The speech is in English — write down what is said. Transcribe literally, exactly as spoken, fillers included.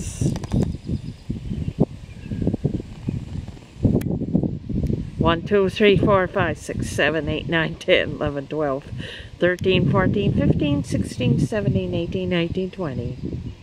six. one, two, three, four, five, six, seven, eight, nine, ten, eleven, twelve, thirteen, fourteen, fifteen, sixteen, seventeen, eighteen, nineteen, twenty.